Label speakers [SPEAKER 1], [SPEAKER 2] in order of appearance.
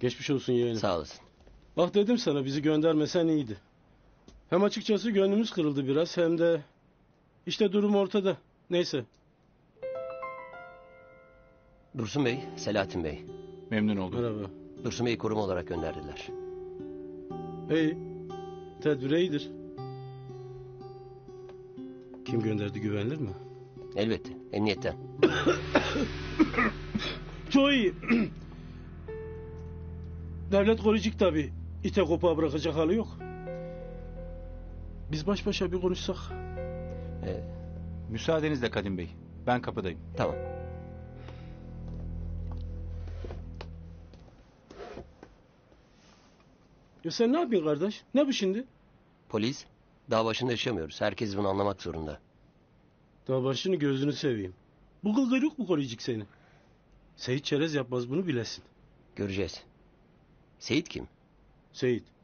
[SPEAKER 1] Geçmiş olsun yeğenim.
[SPEAKER 2] Sağ olasın.
[SPEAKER 1] Bak dedim sana bizi göndermesen iyiydi. Hem açıkçası gönlümüz kırıldı biraz hem de... işte durum ortada. Neyse.
[SPEAKER 2] Dursun Bey, Selahattin Bey.
[SPEAKER 3] Memnun oldum.
[SPEAKER 1] Merhaba.
[SPEAKER 2] Dursun Bey'i koruma olarak gönderdiler.
[SPEAKER 1] İyi. Tedbir iyidir. Kim gönderdi güvenilir mi?
[SPEAKER 2] Elbette, emniyetten.
[SPEAKER 1] Çok iyi. Devlet koruyacak tabii. İte kopağı bırakacak hali yok. Biz baş başa bir konuşsak.
[SPEAKER 3] Müsaadenizle Kadim Bey. Ben kapıdayım.
[SPEAKER 2] Tamam.
[SPEAKER 1] Ya sen ne yapıyorsun kardeş? Ne bu şimdi?
[SPEAKER 2] Polis, dağ başında yaşamıyoruz. Herkes bunu anlamak zorunda.
[SPEAKER 1] Daha başını gözünü seveyim. Bu kıl kuyruk mu koruyacak seni? Seyit Çerez yapmaz bunu bilesin.
[SPEAKER 2] Göreceğiz. Seyit kim?
[SPEAKER 1] Seyit.